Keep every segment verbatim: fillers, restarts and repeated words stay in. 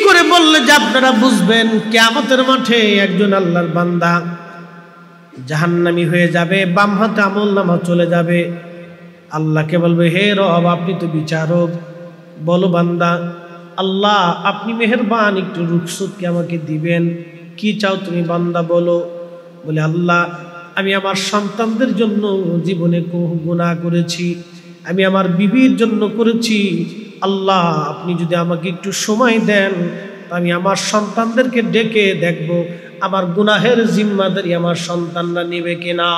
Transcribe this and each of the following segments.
করে বললে যে আপনারা বুঝবেন কিয়ামতের মাঠে একজন আল্লাহর বান্দা জাহান্নামী হয়ে যাবে, বাম হাতে আমলনামা চলে যাবে। আল্লাহকে বলবে, হে রব আপনি তো বিচারক, বলো বান্দা, আল্লাহ আপনি মেহেরবান একটু রুখসতকে আমাকে দিবেন, কি চাও তুমি বান্দা বলো। বলে, আল্লাহ আমি আমার সন্তানদের জন্য জীবনে গুনাহ করেছি, আমি আমার বিবির জন্য করেছি, আল্লাহ আপনি যদি আমাকে একটু সময় দেন আমি আমার সন্তানদেরকে ডেকে দেখব আমার গুনাহের জিম্মাদারি আমার সন্তানরা নেবে কিনা।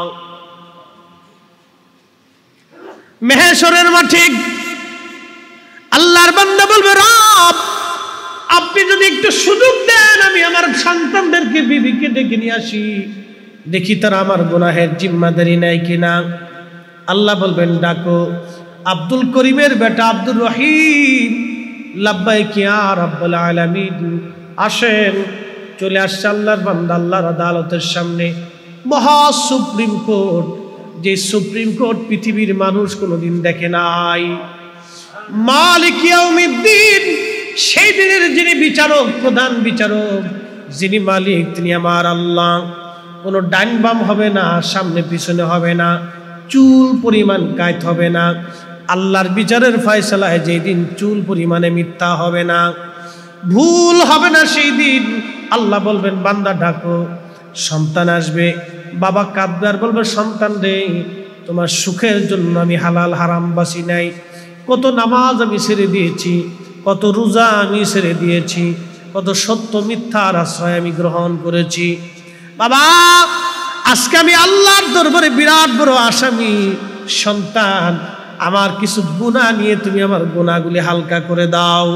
মেহেশরের মাঠে আল্লাহর বান্দা বলবে, রব আপনি যদি একটু সুযোগ দেন আমি আমার সন্তানদেরকে বিবিকে ডেকে নিয়ে আসি, দেখি তারা আমার গুনাহের জিম্মাদারি নেয় কিনা। আল্লাহ বলবেন, ডাকো। আব্দুল করিমের বেটা আব্দুর রহিম, লাব্বাইক ইয়া রাব্বুল আলামিন, আসেন। চলে আসছে আল্লাহর বান্দা আল্লাহর আদালতের সামনে। মহা সুপ্রিম কোর্ট, যে সুপ্রিম কোর্ট পৃথিবীর মানুষ কোনোদিন দেখে নাই। মালিক ইয়াউমিদ্দিন, সেই দিনের যিনি বিচারক, প্রধান বিচারক, যিনি মালিক তিনি আমার আল্লাহ। কোনো ডান বাম হবে না, সামনে পিছনে হবে না, চুল পরিমাণ কায়ত হবে না। আল্লাহর বিচারের ফয়সালায় যেই দিন চুল পরিমাণে মিথ্যা হবে না, ভুল হবে না, সেই দিন আল্লাহ বলবেন, বান্দা ডাকো। সন্তান আসবে, বাবা কাঁদবে আর বলবে, সন্তান রে তোমার সুখের জন্য আমি হালাল হারাম বাসি নাই, কত নামাজ আমি ছেড়ে দিয়েছি, কত রোজা আমি ছেড়ে দিয়েছি, কত সত্য মিথ্যার আশ্রয় আমি গ্রহণ করেছি। বাবা আজকে আমি আল্লাহর দরবারে বিরাট বড় আসামি। সন্তান আমার কিছু গুনাহ নিয়ে তুমি আমার গুনাহগুলি হালকা করে দাও।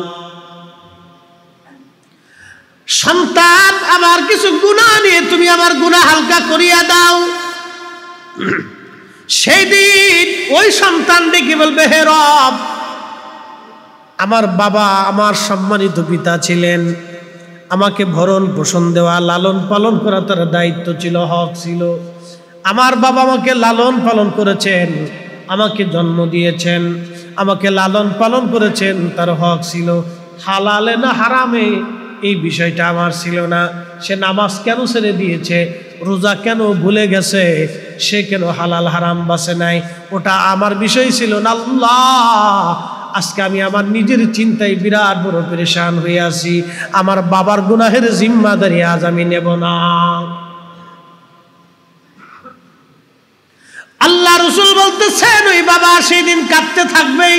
সন্তান আমার কিছু গুনাহ নিয়ে তুমি আমার গুনাহ হালকা করিয়া দাও। সেই দিন ওই সন্তান ডেকে বলবে, হে রব আমার বাবা আমার সম্মানিত পিতা ছিলেন, আমাকে ভরণ পোষণ দেওয়া লালন পালন করা তার দায়িত্ব ছিল, হক ছিল। আমার বাবা আমাকে লালন পালন করেছেন, আমাকে জন্ম দিয়েছেন, আমাকে লালন পালন করেছেন, তার হক ছিল। হালালে না হারামে এই বিষয়টা আমার ছিল না। সে নামাজ কেন ছেড়ে দিয়েছে, রোজা কেন ভুলে গেছে, সে কেন হালাল হারাম বাসে নাই, ওটা আমার বিষয় ছিল না। আল্লাহ আজকে আমি আমার নিজের চিন্তায় বিরাট বড় পেরেশান হয়ে আছি, আমার বাবার গুনাহের জিম্মাদারি আজ আমি নেব না। আল্লাহ রাসূল বলতেছেন, ওই বাবা সেই দিন কাঁদতে থাকবে,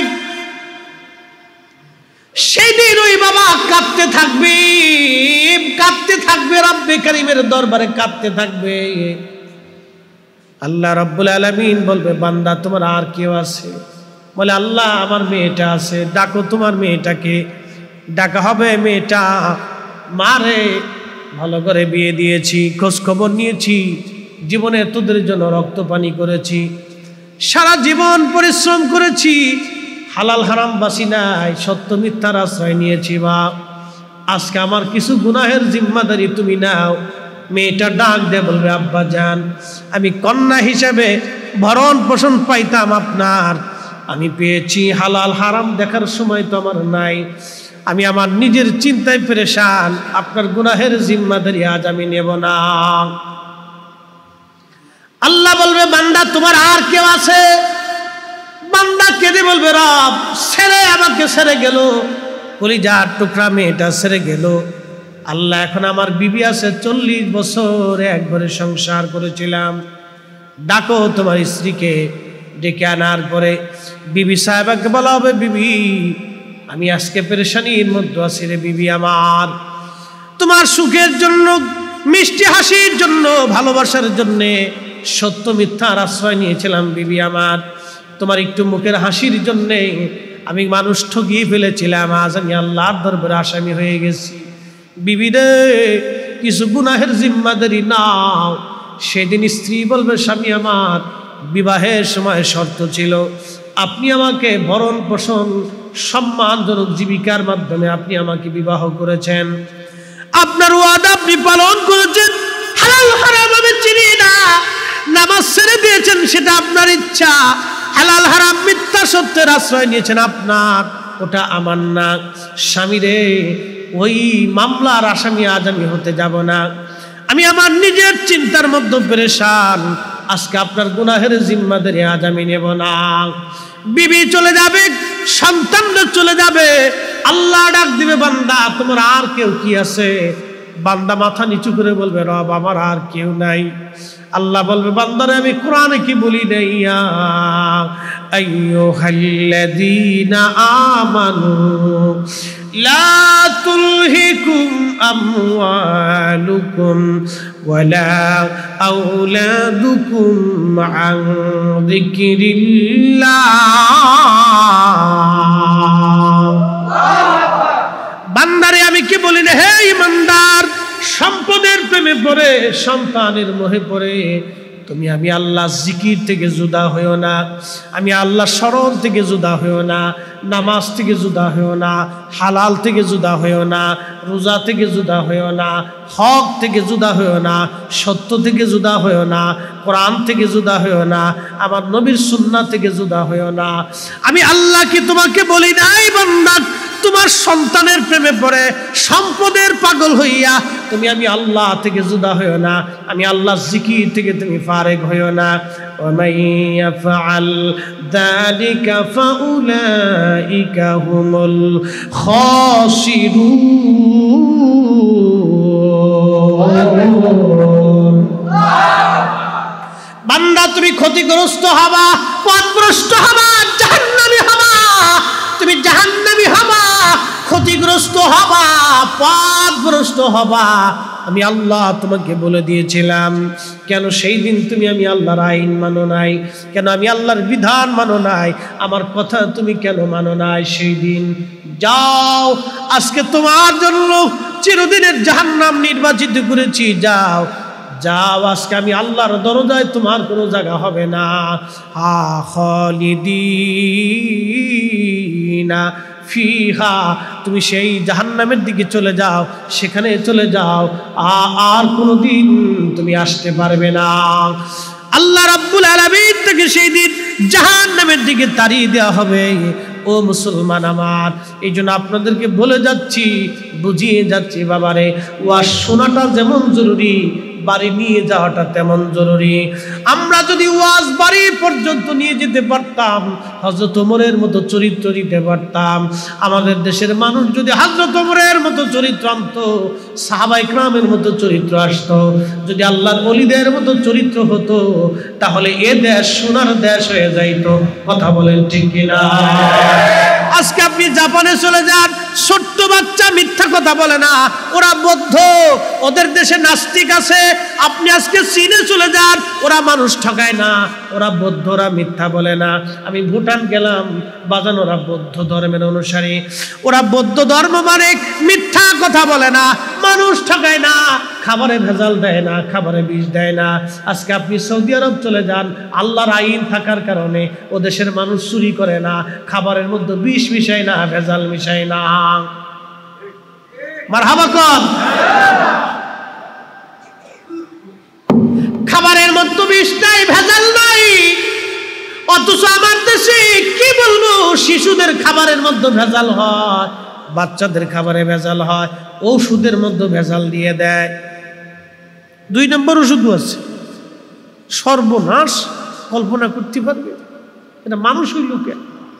সেই দিন ওই বাবা কাঁদতে থাকবে, কাঁদতে থাকবে, রব্বে কারীমের দরবারে কাঁদতে থাকবে। আল্লাহ রাব্বুল আলামিন বলবে, বান্দা তোমার আর কেউ আছে? বলে, আল্লাহ আমার মেয়েটা আছে। ডাকো তোমার মেয়েটাকে। ডাকা হবে, মেয়েটা মারে ভালো করে বিয়ে দিয়েছি, খোঁজ খবর নিয়েছি, জীবনে তোদের জন্য রক্ত পানি করেছি, সারা জীবন পরিশ্রম করেছি, হালাল হারাম বাসি নাই, সত্য মিথ্যার আশ্রয় নিয়েছি। বাপ আজকে আমার কিছু গুনাহের জিম্মাদারি তুমি নাও। মেয়েটা ডাক দিয়ে বলবে, আব্বা জান আমি কন্যা হিসেবে ভরণ পোষণ পাইতাম আপনার, আমি পেয়েছি, হালাল হারাম দেখার সময় তো আমার নাই, আমি আমার নিজের চিন্তায় পেরেশান, আপনার গুনাহের জিম্মাদারি আজ আমি নেব না। আল্লাহ বলবে, বান্দা তোমার আর কেউ আছে? বান্দা কেঁদে বলবে, রব ছেড়ে আমাকে ছেড়ে গেল, কলিজার টুকরা মেয়েটা ছেড়ে গেল। আল্লাহ এখন আমার বিবি আছে, চল্লিশ বছর একবারে সংসার করেছিলাম। ডাকো তোমার স্ত্রীকে। ডেকে আনার পরে বিবি সাহেবাকে বলা হবে, বিবি আমি আজকে পেরেশানির মধ্যে আছি রে বিবি আমার, তোমার সুখের জন্য, মিষ্টি হাসির জন্য, ভালোবাসার জন্যে সত্য মিথ্যার আশ্রয় নিয়েছিলাম বিবি আমার, তোমার একটু মুখের হাসির জন্যে আমি মানুষ ঠকিয়ে ফেলেছিলাম, আজ আমি আল্লাহর দরবারে আসামি হয়ে গেছি। বিবি রে কিছু গুনাহের জিম্মাদারি নাও। সেদিন স্ত্রী বলবে, স্বামী আমার বিবাহের সময় শর্ত ছিল, আপনি আমাকে ভরণ পোষণ সম্মানজনক জীবিকার মাধ্যমে আপনি আমাকে বিবাহ করেছেন, আপনার ওয়াদা আপনি পালন করেছেন, হালাল হারাম আমি চিনি না, নামাজ ছেড়ে দিয়েছেন সেটা আপনার ইচ্ছা, হালাল হারাম মিথ্যা সত্যের আশ্রয় নিয়েছেন আপনার, ওটা আমার না। স্বামী রে ওই মামলার আসামি আজ আমি হতে যাব না। আমি আমার নিজের চিন্তার মধ্যে পেরেশান, আজকে আপনার গুনাহের জিম্মাদারি আজ আমি নেব না। বিবি চলে যাবে, সন্তানরা চলে যাবে, আল্লাহ ডাক দিবে, বান্দা তোমার আর কেউ কি আছে? বান্দা মাথা নিচু করে বলবে, রব আমার আর কেউ নাই। আল্লাহ বলবে, বান্দারে আমি কোরআনে কি বলি নাই, ইয়া আইয়ুহাল্লাযীনা আমানু লা তুলহিকুম আমওয়ালুকুম ওয়ালা আওলাদুকুম আন যিকরিল্লাহ। বান্দারে আমি কি বলি না, হে ইমানদার, সম্পদের প্রেমে পড়ে, সন্তানের মোহে পড়ে তুমি আমি আল্লাহ জিকির থেকে জুদা হইও না, আমি আল্লাহ স্মরণ থেকে জুদা হইও না, নামাজ থেকে জুদা হইও না, হালাল থেকে জুদা হইও না, রোজা থেকে জুদা হইও না, হক থেকে জুদা হইও না, সত্য থেকে জুদা হইও না, কোরআন থেকে জুদা হইও না, আমার নবীর সুন্নাহ থেকে জুদা হইও না। আমি আল্লাহ কি তোমাকে বলি নাই বান্দা, তোমার সন্তানের প্রেমে পড়ে সম্পদের পাগল হইয়া তুমি আমি আল্লাহ থেকে জুদা হইও না, আমি আল্লাহ জিকির থেকে তুমি ফারেক হইও না। ওয়ামান ইয়াফআল যালিকা ফাউলাইকা হুমুল খাসিরুন। বান্দা তুমি ক্ষতিগ্রস্ত হবা, পথভ্রষ্ট হবা, জাহান্নামী হবা, তুমি জাহান্নামী হবা, ক্ষতিগ্রস্ত হবা, পথভ্রষ্ট হবা। আমি আল্লাহ তোমাকে বলে দিয়েছিলাম। কেন সেই দিন তুমি আমি আল্লাহর আইন মানো নাই? কেন আমি আল্লাহর বিধান মানো নাই? আমার কথা তুমি কেন মানো নাই? সেই দিন যাও, আজকে তোমার জন্য চিরদিনের জাহান্নাম নির্বাচিত করেছি, যাও যাও, আজকে আমি আল্লাহর দরজায় তোমার কোনো জায়গা হবে না। হা খালিদিনা ফিহা, তুমি সেই জাহান্নামের দিকে চলে যাও, সেখানে চলে যাও, আর কোনোদিন তুমি আসতে পারবে না। আল্লাহ রাব্বুল আলামিন থেকে সেই দিন জাহান্নামের দিকে তাড়িয়ে দেওয়া হবে। ও মুসলমান আমার, এই জন্য আপনাদেরকে বলে যাচ্ছি, বুঝিয়ে যাচ্ছি, বাবারে ওয়াজ শোনাটা যেমন জরুরি, বাড়ি নিয়ে যাওয়াটা তেমন জরুরি। আমরা যদি ওয়াজ বাড়ি পর্যন্ত নিয়ে যেতে পারতাম, হযরত ওমরের মতো চরিত্র দিতে পারতাম, আমাদের দেশের মানুষ যদি হযরত ওমরের মতো চরিত্র আনতো, সাহাবায়ে কেরামের মতো চরিত্র আসতো, যদি আল্লাহর ওলিদের মতো চরিত্র হতো, তাহলে এ দেশ সোনার দেশ হয়ে যাইতো। কথা বলেন ঠিক কিনা? আজকে আপনি জাপানে চলে যান, ছোট্ট বাচ্চা মিথ্যা কথা বলে না, ওরা বৌদ্ধ, ওদের দেশে নাস্তিক আছে। আপনি আজকে চীনে চলে যান, ওরা মানুষ ঠকায় না, ওরা বৌদ্ধ, ওরা মিথ্যা বলে না। আমি ভুটান গেলাম, বাজান ওরা বৌদ্ধ ধর্মের অনুসারী, ওরা বৌদ্ধ ধর্ম মানে মিথ্যা কথা বলে না, মানুষ ঠকায় না, খাবারে ভেজাল দেয় না, খাবারে বিষ দেয় না। আজকে আপনি সৌদি আরব চলে যান, আল্লাহর আইন থাকার কারণে ও দেশের মানুষ চুরি করে না, খাবারের মধ্যে বিষ মিশায় না, ভেজাল মিশায় না। মারহাবা কোন? খাবারের মধ্যে বিষ নাই, ভেজাল নাই। অথচ আমার দেশে কি বলবো, শিশুদের খাবারের মধ্যে ভেজাল হয়, বাচ্চাদের খাবারে ভেজাল হয়, ওষুধের মধ্যে ভেজাল দিয়ে দেয়। দুই নম্বর ওষুধ আছে, সর্বনাশ। কল্পনা করতে পারবে? এটা মানুষ হইল কেন?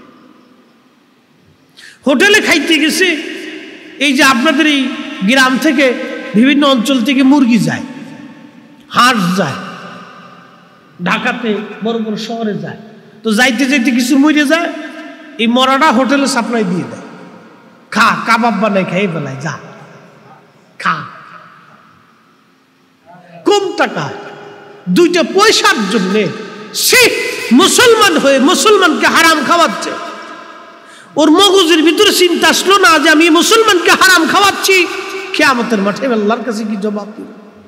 হোটেলে খাইতে গেছে, এই যে আপনাদের এই গ্রাম থেকে বিভিন্ন অঞ্চল থেকে মুরগি যায়, হাঁস যায়, ঢাকাতে বড় বড় শহরে যায়, তো যাইতে যাইতে কিছু মরে যায়, এই মরাটা হোটেলে সাপ্লাই দিয়ে দেয়, খা, কাবাব বানাই খাই বেলায়, যা খা। কম টাকা, দুইটা পয়সার জন্য সে মুসলমান হয়ে মুসলমানকে হারাম খাওয়াচ্ছে। ওর মগজের ভিতরে চিন্তা আসলো না যে আমি মুসলমানকে হারাম খাওয়াচ্ছি, কিয়ামতের মাঠে আল্লাহর কাছে কি জবাব দিব?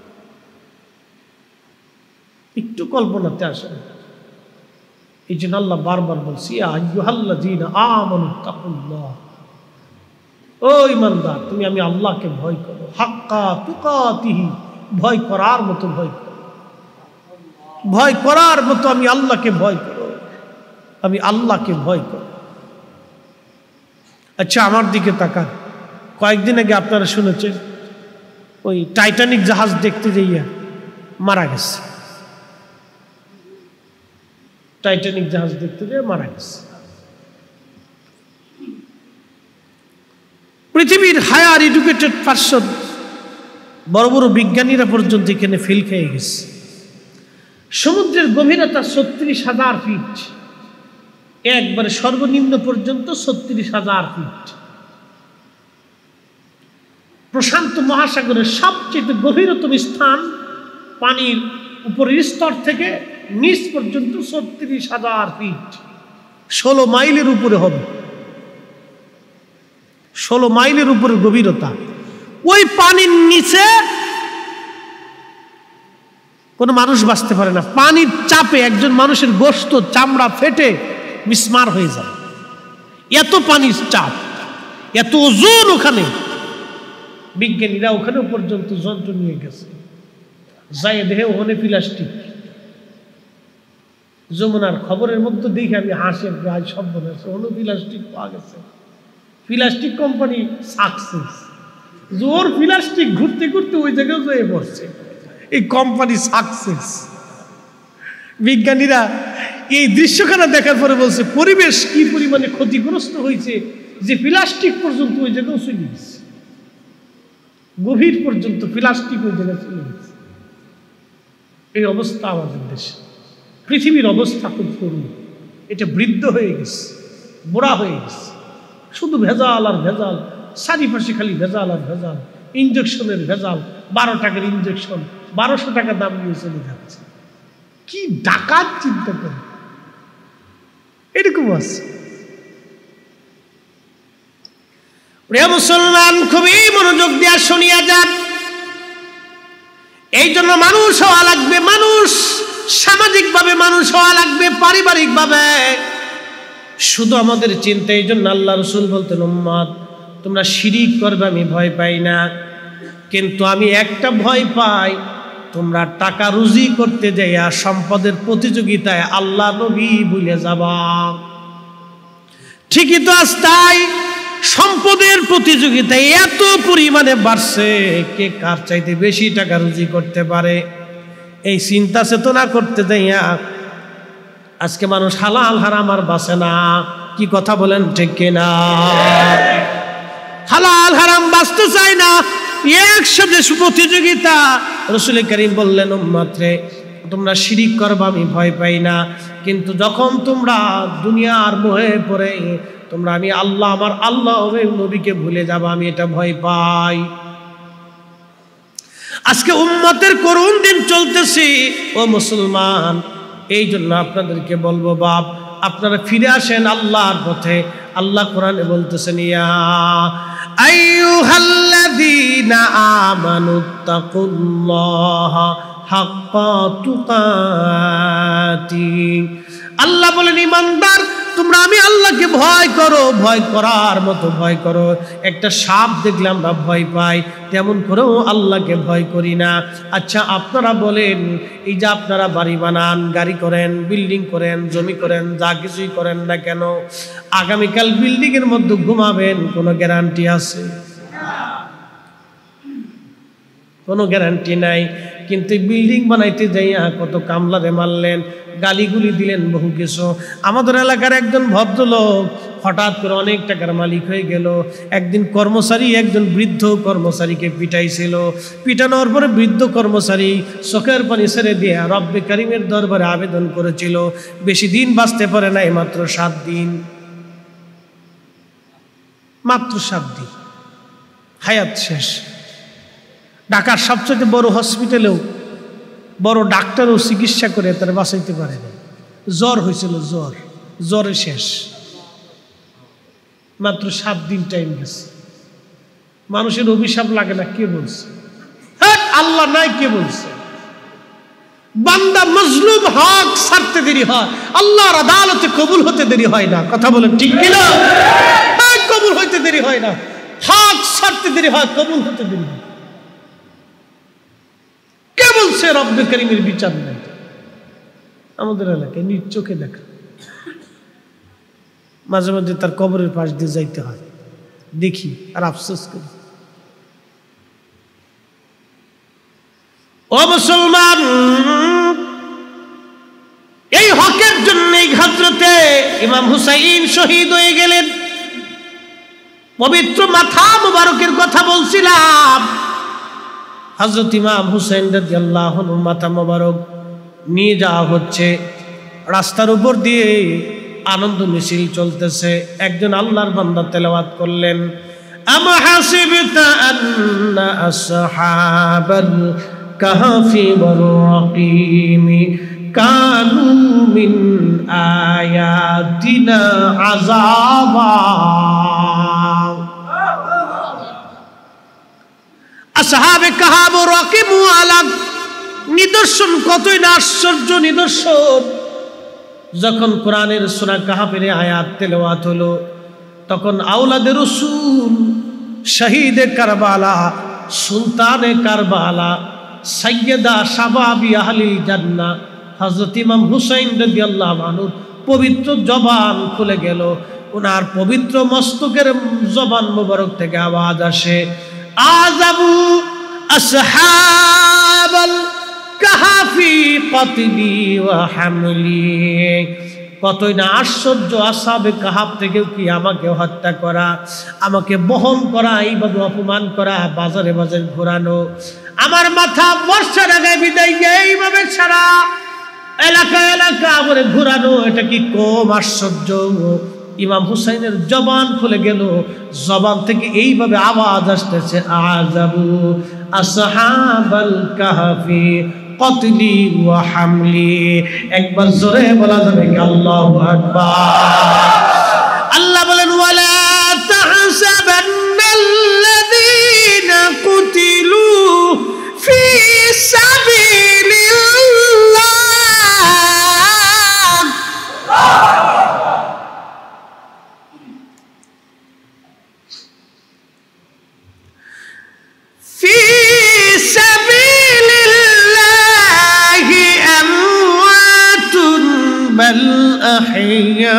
একটু কল্পনাতে আসে। এই জন্য আল্লাহ বারবার বলছি, ইয়া আইয়ুহাল্লাযীনা আমানু তাকুল্লাহ, ও ঈমানদার তুমি আমি আল্লাহকে ভয় করো, হাক্কা তুকাতিহি, ভয় করার মতো ভয় করো, ভয় করার মতো আমি আল্লাহকে ভয় করো, আমি আল্লাহকে ভয় করো। আচ্ছা আমার দিকে তাকান, কয়েকদিন আগে আপনারা শুনেছেন ওই টাইটানিক জাহাজ দেখতে যাইয়া মারা গেছে, টাইটানিক জাহাজ দেখতে যাইয়া মারা গেছে। পৃথিবীর হায়ার এডুকেটেড পার্সন, বড় বড় বিজ্ঞানীরা পর্যন্ত এখানে ফেল খেয়ে গেছে। সমুদ্রের গভীরতা ছত্রিশ হাজার ফিট, একবারে সর্বনিম্ন পর্যন্ত ছত্রিশ হাজার ফিট। প্রশান্ত মহাসাগরের সবচেয়ে গভীরতম স্থান পানির উপরের স্তর থেকে নিচ পর্যন্ত ছত্রিশ হাজার ফিট, ষোলো মাইলের উপরে হবে, ষোলো মাইলের উপরে গভীরতা। ওই পানির নিচে কোনো মানুষ বাঁচতে পারে না। পানির চাপে একজন মানুষের গোশত চামড়া ফেটে মিসমার হয়ে যায়, এত পানির চাপ, এত ওজন ওখানে। বিজ্ঞানীরা ওখানে পর্যন্ত যন্ত্র নিয়ে গেছে, যাই দেহে ওখানে প্লাস্টিক। যমুনার খবরের মধ্যে দেখে আমি হাসি, আজ সব মনে আছে, ওখানে প্লাস্টিক পাওয়া গেছে। প্লাস্টিক কোম্পানি সাকসেস, জোর প্লাস্টিক ঘুরতে ঘুরতে ওই জায়গায় যেয়ে পড়ছে, এই কোম্পানি সাকসেস। বিজ্ঞানীরা এই দৃশ্যখানা দেখার পরে বলছে পরিবেশ কি পরিমাণে ক্ষতিগ্রস্ত হয়েছে যে প্লাস্টিক পর্যন্ত ওই জায়গায় চলে গেছে, গভীর পর্যন্ত প্লাস্টিক ওই জায়গায় চলে গেছে। এই অবস্থা আমাদের দেশে, পৃথিবীর অবস্থা খুব করুণ। এটা বৃদ্ধ হয়ে গেছে, বুড়া হয়ে গেছে, শুধু ভেজাল আর ভেজাল, চারিপাশে খালি ভেজাল আর ভেজাল, ইঞ্জেকশনের ভেজাল। বারো টাকার ইঞ্জেকশন বারোশো টাকা দাম নিয়ে চলে যাচ্ছে। কি ডাকাত চিন্তা করে, এরকম আছে। প্রিয় মুসলমান, খুবই মনোযোগ দিয়ে শুনিয়া যান। এই জন্য মানুষ হওয়া লাগবে, মানুষ সামাজিকভাবে মানুষ হওয়া লাগবে, পারিবারিকভাবে। শুধু আমাদের চিন্তা। এই জন্য আল্লাহ রসুল বলতেন, উম্মত তোমরা শিরিক করবে আমি ভয় পাই না, কিন্তু আমি একটা ভয় পাই, তোমরা টাকা রুজি করতে যাইয়া সম্পদের প্রতিযোগিতায় আল্লাহ নবী ভুলে যাবা। ঠিকই তো আজ তাই, সম্পদের প্রতিযোগিতায় এত পরিমাণে বাড়ছে, কে কার চাইতে বেশি টাকা রুজি করতে পারে, এই চিন্তা চেতনা করতে যাইয়া আজকে মানুষ হালাল হারাম আর বাঁচে না। কি কথা বলেন ঠিক কিনা? হালাল হারাম বাঁচতে চায় না, একসাথে প্রতিযোগিতা। রাসূল করিম বললেন, উম্মত রে তোমরা শিরিক করবা আমি ভয় পাই না, কিন্তু যখন তোমরা দুনিয়ার মোহে পড়ে তোমরা আমি আল্লাহ আমার আল্লাহ নবীকে ভুলে যাবা, আমি এটা ভয় পাই। আজকে উম্মতের করুণ দিন চলতেছি ও মুসলমান। এই জন্য আপনাদেরকে বলবো, বাপ আপনারা ফিরে আসেন আল্লাহর পথে। আল্লাহ কোরআনে বলতেছেন, ইয়া আইয়ুহাল্লাযীনা আমানুত্তাকুল্লাহা হাক্কা তুকাতি। আল্লাহ বলেন, ঈমানদার তোমরা আমি আল্লাহকে ভয় করো, ভয় করার মতো ভয় করো। একটা সাপ দেখলে আমরা ভয় পাই, তেমন করেও আল্লাহকে ভয় করি না। আচ্ছা আপনারা বলেন, এই যে আপনারা বাড়ি বানান, গাড়ি করেন, বিল্ডিং করেন, জমি করেন, যা কিছুই করেন না কেন, আগামীকাল বিল্ডিং এর মধ্যে ঘুমাবেন, কোনো গ্যারান্টি আছে? কোনো গ্যারান্টি নাই। কিন্তু বিল্ডিং বানাইতে যাইয়া কত কামলারে মারলেন, গালিগুলি দিলেন, বহু কিছু। আমাদের এলাকার একজন ভদ্রলোক হঠাৎ করে অনেক টাকার মালিক হয়ে গেল। একদিন কর্মচারী একজন বৃদ্ধ কর্মচারীকে পিটাইছিল। পিটানোর পরে বৃদ্ধ কর্মচারী চোখের পানি ছেড়ে দিয়ে রব্বে কারিমের দরবারে আবেদন করেছিল, বেশি দিন বাঁচতে পারে নাই, মাত্র সাত দিন, মাত্র সাত দিন হায়াত শেষ। ঢাকার সবচেয়ে বড় হসপিটালেও বড় ডাক্তারও চিকিৎসা করে তার বাঁচাইতে পারে না। জ্বর হয়েছিল, জ্বর, জ্বরে শেষ, মাত্র সাত দিন টাইম গেছে। মানুষের অভিশাপ লাগে না? কে বলছে? হ্যাঁ, আল্লাহ নাই, কে বলছে? বান্দা মজলুম হক ছাড়তে দেরি হয়, আল্লাহর আদালতে কবুল হতে দেরি হয় না। কথা বলেন ঠিক কিনা? কবুল হইতে দেরি হয় না, হক ছাড়তে দেরি হয়, কবুল হতে দেরি হয়। কে বলছে রব্বে কারিমের বিচার নাই? আমাদের এলাকায় নিজ চোখে দেখা, মাঝে মাঝে তার কবরের পাশ দিয়ে যাইতে হয়, দেখি আর আফসোস করি। ও মুসলমান, এই হকের জন্য হযরতে ইমাম হুসাইন শহীদ হয়ে গেলেন। পবিত্র মাথা মুবারকের কথা বলছিলাম। হযরত ইমাম হুসাইন রাদিয়াল্লাহু আনহু মাথা মুবারক নিয়ে যাওয়া হচ্ছে, রাস্তার উপর দিয়ে আনন্দ মিছিল চলতেছে। একজন আল্লাহর বান্দা তেলাওয়াত করলেন, আম হাসিবতা আন্না আসহাবাল কাহফি ওয়ার রাকিমি কানু মিন আয়াতিনা আযাবা। আসহাবে কাহফ ও রাকিম আলাম নিদর্শন, কতই না আশ্চর্য নিদর্শন। যখন কোরআনের সূরা কাহফের আয়াত তেলাওয়াত হলো, তখন আওলাদে রাসূল, শহীদে কারবালা, সুলতানে কারবালা, সাইয়্যিদা শাবাবি আহলিল জান্নাহ হযরত ইমাম হুসাইন রাদিয়াল্লাহু আনহু পবিত্র জবান খুলে গেল। ওনার পবিত্র মস্তকের জবান মোবারক থেকে আওয়াজ আসে, আযাবু আসহাবাল কাহফি কতলি ওয়া হামলি। কতই না আশ্চর্য, আসহাবে কাহফ থেকেও কি আমাকে হত্যা করা, আমাকে বহন করা, এইভাবে অপমান করা, বাজারে বাজারে ঘোরানো, আমার মাথা বর্ষার আগে বিদায় এইভাবে সারা এলাকা এলাকা করে ঘোরানো, এটা কি কম আশ্চর্য? ইমাম হুসাইনের জবান খুলে গেল, জবান থেকে এইভাবে আওয়াজ আসতেছে, আযাবু আসহাবাল কাহফি কতলি ওয়া হামলি। একবার জোরে বলা যাবে কি আল্লাহু আকবার? আল্লাহ বলেন, ওয়ালা তাহসাবান্নাল্লাযীনা কুতিলু ফি সাবিলিল্লাহ ফি সাবিলিল্লাহি আমওয়াতুন বাল আহইয়া।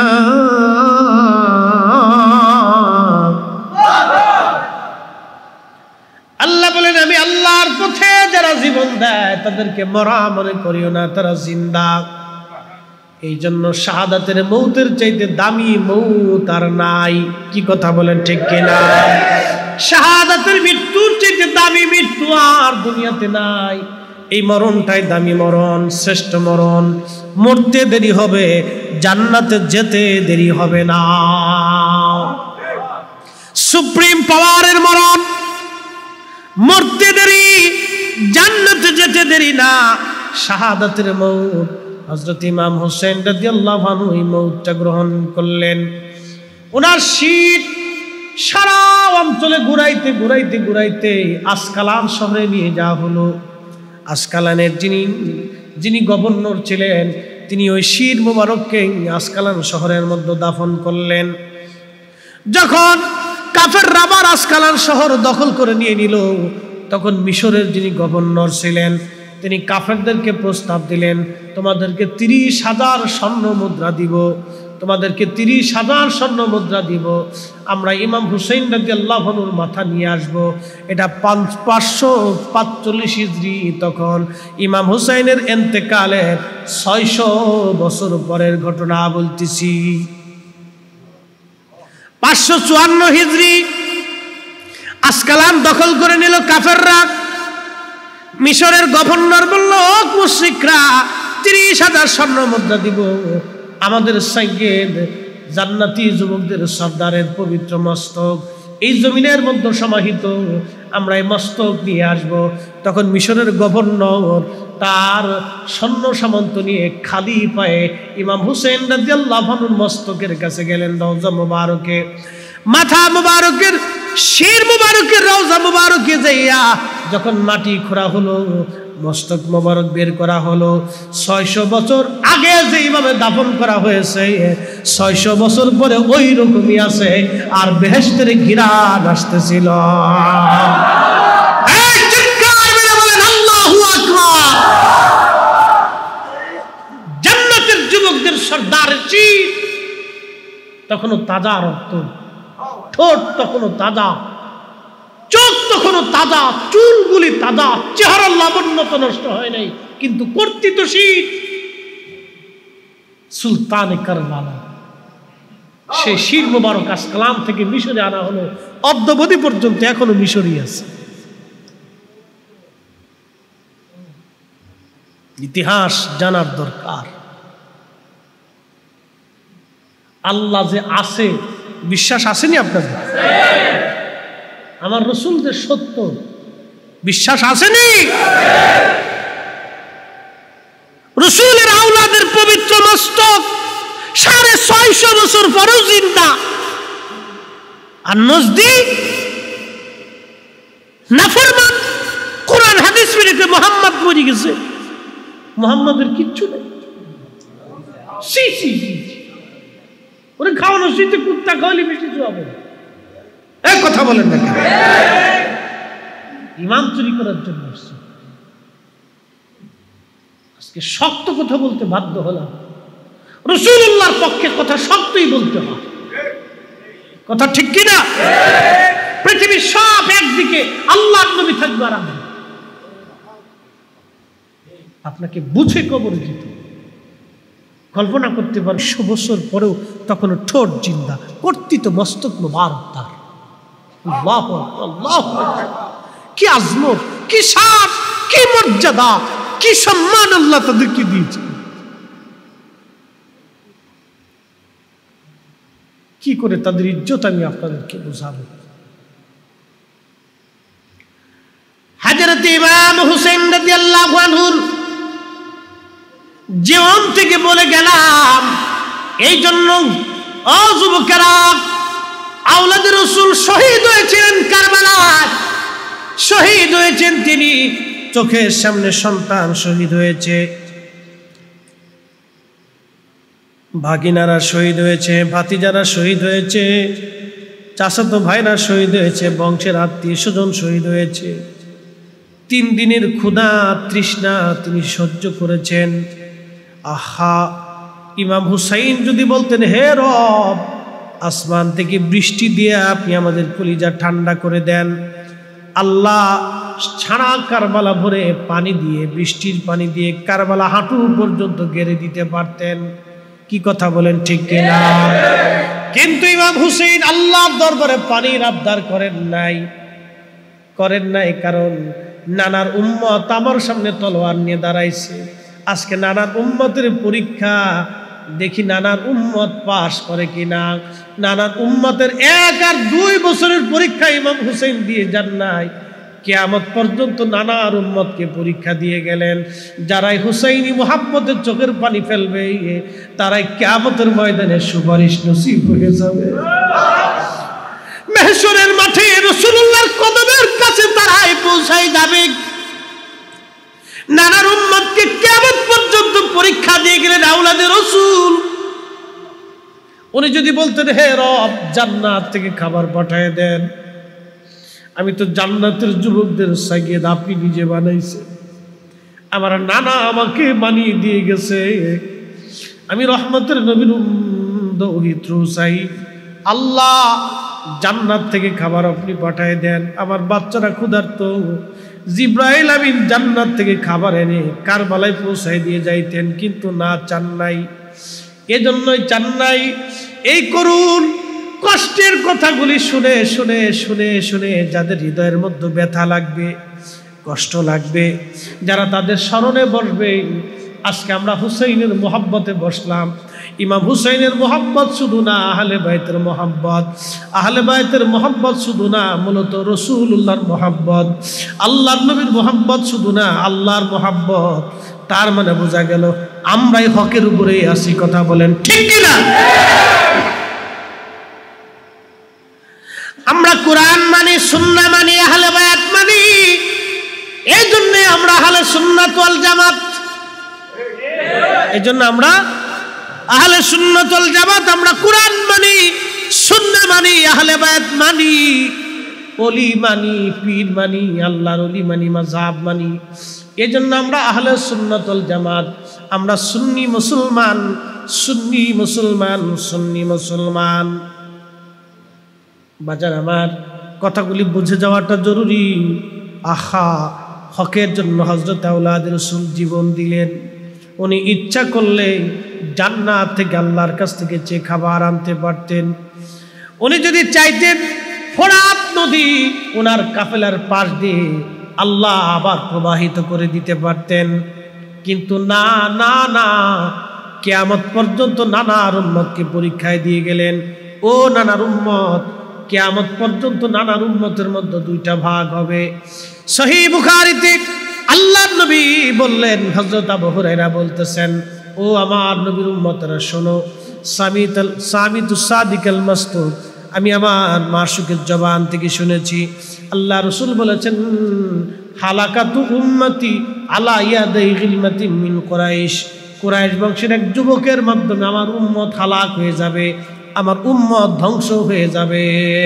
আল্লাহ বলেন, আমি আল্লাহর পথে যারা জীবন দেয় তাদেরকে মরা মনে করিও না, তারা জিন্দা। এই জন্য শাহাদাতের মৌতের চাইতে দামি মৌত আর নাই। কি কথা বলেন, ঠিক কিনা? শাহাদাতের মৃত্যুর চাইতে দামি মৃত্যু আর দুনিয়াতে নাই। এই মরণটাই দামি মরণ, শ্রেষ্ঠ মরণ। মরতে দেরি হবে, জান্নাতে যেতে দেরি হবে না। সুপ্রিম পাওয়ারের মরণ, মরতে দেরি, জান্নাতে যেতে দেরি না। শাহাদাতের মৌত, হযরত ইমাম হুসাইন রাদিয়াল্লাহু আনহু এই মৌতটা গ্রহণ করলেন। ওনার শীত সারা অঞ্চলে ঘুরাইতে ঘুরাইতে ঘুরাইতে আসকালান শহরে নিয়ে যাওয়া হলো। আসকালানের যিনি যিনি গভর্নর ছিলেন, তিনি ওই শির মুবারককে আসকালান শহরের মধ্যে দাফন করলেন। যখন কাফেররা আবার আসকালান শহর দখল করে নিয়ে নিল, তখন মিশরের যিনি গভর্নর ছিলেন, তিনি কাফেরদেরকে প্রস্তাব দিলেন, তোমাদেরকে তিরিশ হাজার স্বর্ণ মুদ্রা দিব, তোমাদেরকে তিরিশ হাজার স্বর্ণ মুদ্রা দিব, আমরা ইমাম হুসাইন রাদিয়াল্লাহু আনহুর মাথা নিয়ে আসবো। এটা পাঁচ পাঁচশো পাঁচচল্লিশ হিজরি। তখন ইমাম হুসাইনের এন্তেকালের ছয়শো বছর পরের ঘটনা বলতেছি। পাঁচশো চুয়ান্ন হিজরি আসকালান দখল করে নিল কাফেররা। মিশরের গভর্নর বলল, মুশরিকরা তিরিশ হাজার স্বর্ণ মুদ্রা দিব, আমাদের সাইয়েদ জান্নাতি যুবকদের সর্দারের পবিত্র মস্তক এই জমিনের মধ্যে সমাহিত, আমরা এই মস্তক নিয়ে আসব। তখন মিশরের গভর্নর তার সৈন্য সামন্ত নিয়ে খালি পায়ে ইমাম হুসাইন রাদিয়াল্লাহু আনহুর মস্তকের কাছে গেলেন। রওজা মুবারকে, মাথা মুবারকের, শির মুবারকের রওজা মুবারকে যাইয়া যখন মাটি খোঁড়া হলো, মস্তক মোবারক বের করা হলো, ছয়শো বছর আগে যেইভাবে দাফন করা হয়েছে, ছয়শো বছর পরে ওই রকমই আছে, আর বেহেশতের ঘিরান আসতেছিল। জান্নাতের যুবকদের সর্দার তখনও তাজা রক্ত, ঠোঁট তখনও তাজা, চোখ তখনও তাজা, চুলগুলি তাজা, চেহারার লাবণ্য তো নষ্ট হয় নাই, কিন্তু কর্তৃত্বশীল সুলতানে কারবালা সেই শির মোবারক আসকালাম থেকে মিশরে আনা হলো, অদ্যাবধি পর্যন্ত এখনো মিশরই আছে। ইতিহাস জানার দরকার। আল্লাহ যে আছে বিশ্বাস আসেনি আপনাদের? আমার রসুল যে সত্য বিশ্বাস আসেনি? রসুলের আওলাদের পবিত্র মস্তক সাড়ে ছয়শো বছর পরেও জিন্দা, আর নজদিক নাফরমান কোরআন হাদিস মেনে মোহাম্মদ মরে গেছে, মোহাম্মদের কিচ্ছু নেই। সি সি ওরে খাওয়ানো শীতে কুত্তা খাওয়ালে বেশি হবে, এক কথা বলেন না কেন? ইমান চুরি করার জন্য আসছে। আজকে শক্ত কথা বলতে বাধ্য হলাম, রাসূলুল্লাহর পক্ষে কথা শক্তই বলতে হয়, কথা ঠিক কিনা? পৃথিবীর সব একদিকে, আল্লাহর নবী থাকবে আর আমি, আপনাকে বুঝে কবরে যেতে কল্পনা করতে পারেন। একশো বছর পরেও তখন ঠোঁট জিন্দা, কর্তৃত্ব মস্তক মোবারক তার। আল্লাহু আল্লাহু কি আজমত, কি শান, কি মর্যাদা, কি সম্মান আল্লাহ তাদেরকে দিয়েছে। কি করে তাদের ইজ্জত আমি আপনাদেরকে বোঝাবো। হযরত ইমাম হুসাইন রাদিয়াল্লাহু আনহু জীবন থেকে বলে গেলাম, এই জন্য ও যুবকেরা, আওলাদে রাসূল শহীদ হয়েছেন কারবালায়, শহীদ হয়েছেন তিনি, চোখের সামনে সন্তান শহীদ হয়েছে, ভাগিনারা শহীদ হয়েছে, ভাতিজারা শহীদ হয়েছে, চাচাতো ভাইরা শহীদ হয়েছে, বংশের আত্মীয় স্বজন শহীদ হয়েছে। তিন দিনের ক্ষুধা তৃষ্ণা তিনি সহ্য করেছেন। আহা, ইমাম হুসাইন যদি বলতেন, হে রব, আসমান থেকে বৃষ্টি দিয়ে আপনি আমাদের কলিজা ঠান্ডা করে দেন, আল্লাহ ছাড়া কারবালা ভরে পানি দিয়ে, বৃষ্টির পানি দিয়ে কারবালা হাঁটু পর্যন্ত গেড়ে দিতে পারতেন। কি কথা বলেন, ঠিক কিনা? কিন্তু ইমাম হুসাইন আল্লাহর দরবারে পানির আবদার করেন নাই, করেন নাই কারণ নানার উম্মত আমার সামনে তলোয়ার নিয়ে দাঁড়াইছে। আজকে নানার উম্মতের পরীক্ষা, দেখি নানার উম্মত পাশ করে কিনা। নানার উম্মতের এক আর দুই বছরের পরীক্ষা ইমাম হুসাইন দিয়ে যান নাই, কিয়ামত পর্যন্ত নানার উম্মতকে পরীক্ষা দিয়ে গেলেন। যারাই হুসাইনি মুহাব্বতের চোখের পানি ফেলবে, তারাই কিয়ামতের ময়দানে সুপারিশ নসিব হয়ে যাবে। মাহশরের মাঠে রাসূলুল্লাহর কদমের কাছে তারাই পৌঁছায় যাবে। নানার উম্মতকে কিয়ামত পর্যন্ত পরীক্ষা দিয়ে গেলেন আওলাদে রাসূল। উনি যদি বলতেন, হে রব, জান্নাত থেকে খাবার পাঠিয়ে দেন, আমি তো জান্নাতের যুবকদের সাইয়েদ আপনি নিজে বানাইছেন, আমার নানা আমাকে বানিয়ে দিয়ে গেছে, আমি রহমতের নবীর দৌহিত্র চাই, আল্লাহ জান্নাত থেকে খাবার আপনি পাঠিয়ে দেন, আমার বাচ্চারা ক্ষুধার্ত, জিব্রাইল আমিন জান্নাত থেকে খাবার এনে কারবালায় পৌঁছায় দিয়ে যাইতেন, কিন্তু না, চান নাই। এজন্যই চান নাই। এই করুন কষ্টের কথাগুলি শুনে শুনে শুনে শুনে যাদের হৃদয়ের মধ্যে ব্যথা লাগবে, কষ্ট লাগবে, যারা তাদের স্মরণে বসবে। আজকে আমরা হুসাইনের মোহাব্বতে বসলাম। ইমাম হুসাইনের মোহাব্বত শুধু না আহলে বাইতের মোহাব্বত, আহলে বাইতের মোহাব্বত শুধু না, মূলত রাসূলুল্লাহর মোহাব্বত, আল্লাহর নবীর মোহাব্বত শুধু না, আল্লাহর মোহাব্বত। তার মানে বোঝা গেল আমরাই হকের উপরেই আছি। কথা বলেন ঠিক কিনা? আমরা কোরআন মানি, সুন্নাহ মানি, আহলে বায়াত মানি। এই জন্য আমরা আহলে সুন্নাত ওয়াল জামাত, এই জন্য আমরা আহলে সুন্নাত ওয়াল জামাত। আমরা কোরআন মানি, সুন্নাহ মানি, আহলে বায়াত মানি, ওলি মানি, পীর মানি, আল্লাহর ওলি মানি, মাযহাব মানি। এই জন্য আমরা আহলে সুন্নাত ওয়াল জামাত। আমরা সুন্নি মুসলমান, সুন্নি মুসলমান, সুন্নি মুসলমান। বাজার আমার, কথাগুলি বুঝে যাওয়াটা জরুরি। আহা, হকের জন্য হযরত আওলাদ রাসূল জীবন দিলেন। উনি ইচ্ছা করলে জান্নাত থেকে আল্লাহর কাছ থেকে যে খাবার আনতে পারতেন। উনি যদি চাইতেন ফোরাত নদী ওনার কাফেলার পাশ দিয়ে আল্লাহ আবার প্রবাহিত করে দিতে পারতেন, কিন্তু না না না, কিয়ামত পর্যন্ত নানার উম্মতকে পরীক্ষায় দিয়ে গেলেন। ও নানার উম্মত, কিয়ামত পর্যন্ত নানার উম্মতের মধ্যে দুইটা ভাগ হবে। সহিহ বুখারীতে আল্লাহর নবী বললেন, হযরত আবু হুরায়রা বলতেছেন, ও আমার নবীর উম্মতরা শোনো, সামিতাল সামিতুস সাদিকাল মাসতুক, আমি আমার মাসুকের জবান থেকে শুনেছি আল্লাহ রাসূল বলেছেন, হালাকাতু উম্মতি আলা ইয়াদাই গিলমাতিন মিন কুরাইশ, কুরাইশ বংশের এক যুবকের মাধ্যমে আমার উম্মত হালাক হয়ে যাবে, আমার উম্মত ধ্বংস হয়ে যাবে।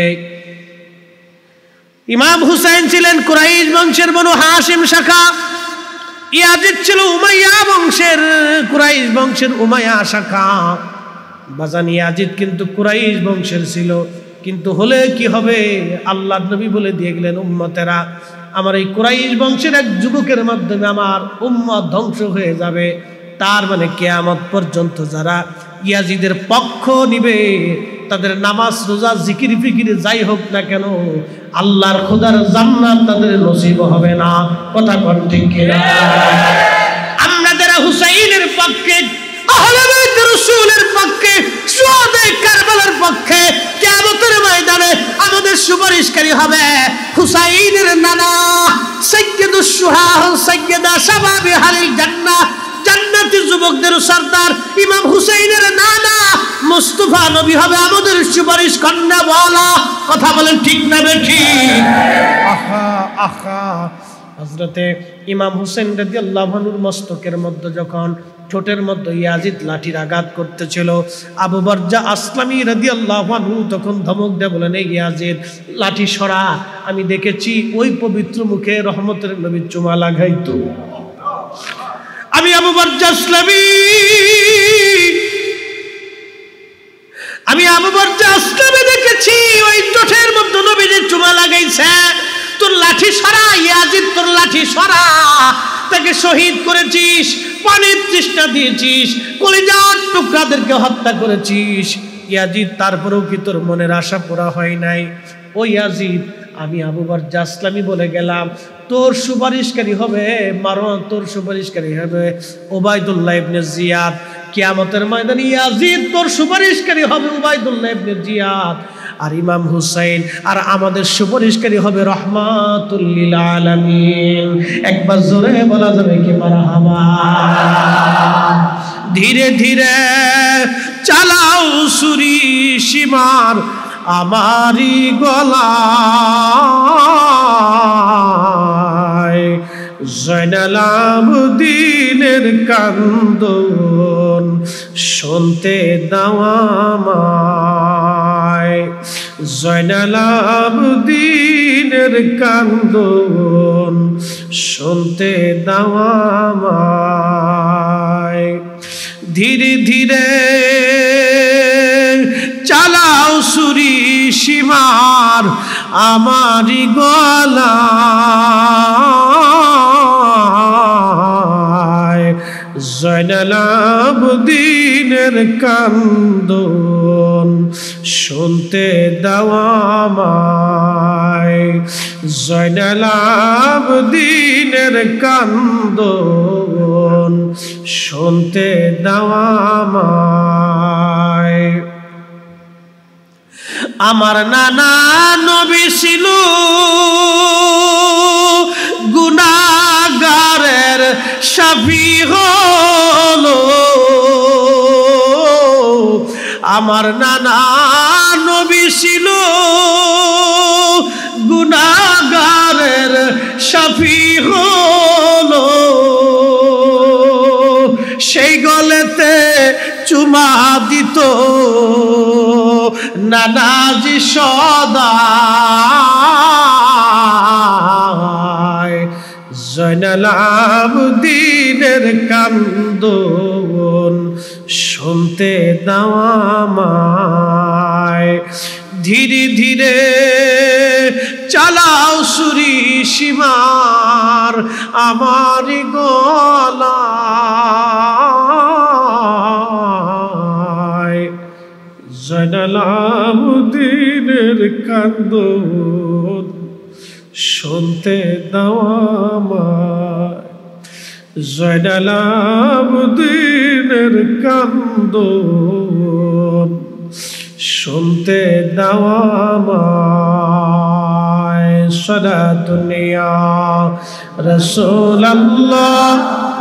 ইমাম হুসাইন ছিলেন কুরাইশ বংশের বনু হাশিম শাখা, ইয়াজিদ ছিল উমাইয়া বংশের, কুরাইশ বংশের উমাইয়া শাখা। বাজান ইয়াজিদ কিন্তু কুরাইশ বংশের ছিল, কিন্তু হলে কি হবে, আল্লাহর নবী বলে দিয়ে গেলেন, উম্মতেরা আমার এই কুরাইশ বংশের এক যুবকের মাধ্যমে আমার উম্মত ধ্বংস হয়ে যাবে। তার মানে কিয়ামত পর্যন্ত যারা ইয়াজিদের পক্ষ নিবে, তাদের নামাজ রোজা জিকির ফিকির যাই হোক না কেন, আল্লাহর খোদার জান্নাত তাদের নসিব হবে না। কথা কোন ঠিক কিনা? আমরা যারা হুসাইনের পক্ষে, আহলে বাইত রাসূলের পক্ষে, শুহাদা কারবালার পক্ষে, কিয়ামতের ময়দানে আমাদের সুপারিশকারী হবে হুসাইনের নানা সাইয়্যিদুশ শুহাদা সাইয়্যিদা শাবাবি আহলিল জান্নাহ, জান্নাতি যুবকদের সরদার ইমাম হুসাইনের নানা মুস্তাফা নবী হবে আমাদের সুপারিশ কন্যা বলা। কথা বলেন ঠিক না বেঠিক? আহা আহা, হযরতে ইমাম হুসাইন রাদিয়াল্লাহু আনহুর মস্তকের মধ্যে যখন ঠোঁটের মধ্যে ইয়াজিদ লাঠির আঘাত করতেছিল, আবু বারজা আসলামী রাদিয়াল্লাহু আনহু তখন ধমক দিয়ে বলেন, এই ইয়াজিদ লাঠি সরা, আমি দেখেছি ওই পবিত্র মুখে রহমতের নবী চুমা লাগাইতো। আমি আবু বারজা আসলামী, আমি আবু বারজা আসলামী দেখেছি ওই ঠোঁটের মধ্যে নবীজি চুমা লাগাইছে। তোর লাঠি সরা ইয়াজিদ, তোর লাঠি সরা, তাকে শহীদ করেছিস, পানির তৃষ্ণা দিয়েছিস, কলিজার টুকরাদেরকে হত্যা করেছিস ইয়াজিদ, তারপরেও কি তোর মনের আশা পুরা হয় নাই? ও ইয়াজিদ, আমি আবু বারজা আসলামী বলে গেলাম, তোর সুপারিশকারী হবে মারো, তোর সুপারিশকারী হবে উবাইদুল্লাহ ইবনে জিয়াদ। কিয়ামতের ময়দানে ইয়াজিদ তোর সুপারিশকারী হবে উবাইদুল্লাহ ইবনে জিয়াদ, আর ইমাম হুসাইন আর আমাদের সুপারিশকারী হবে রাহমাতুল লিল আলামিন। একবার জোরে বলা যাবে কি মারহাবা? ধীরে ধীরে চালাও ছুরি সীমার আমারি গলায়, জয়নাল আবদিনের কান্দন শুনতে দাও আমায়, জয়নাল আবদিনের কান্দন শুনতে দাও আমায়। ধীরে ধীরে চালাও ছুরি সীমার আমারি গলায়, জয়নাল আবদিনের কান্দন শুনতে দাও আমায়, জয়নাল আবদিনের কান্দন শুনতে দাও আমায়। আমার নানা নবী ছিল গুনাহগারের শাফি হলো, আমার নানা নবী ছিল গুনাহগারের শাফি হলো, সেই গলেতে চুমা দিত নানাজি সদা, জয়নাল আবদিনের কান্দন শুনতে দাও আমায়, ধীরে ধীরে চালাও সুরি সীমার আমার গলায় জয়নাল আবেদিনের কান্দন শুনতে দাও আমায় জয়নাল আবেদিনের কান্দন শুনতে দাও আমায় সালাতুন ইয়া রাসূলুল্লাহ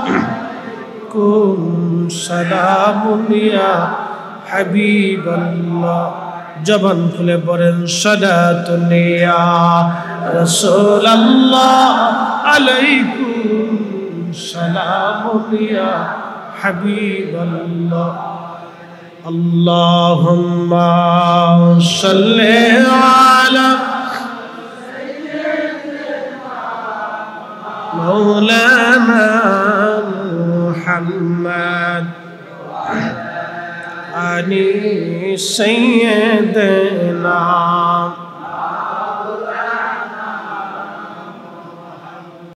কুম সালামুন ইয়া হাবিবাল্লাহ জবান খুলে পড়েন সালাতুন ইয়া রাসূলুল্লাহ আলাইকুম সালামুন ইয়া হাবিবাল্লাহ আল্লাহুম্মা সাল্লি আলা মাওলানা মুহাম্মদ আনি সাইয়্যিদিনা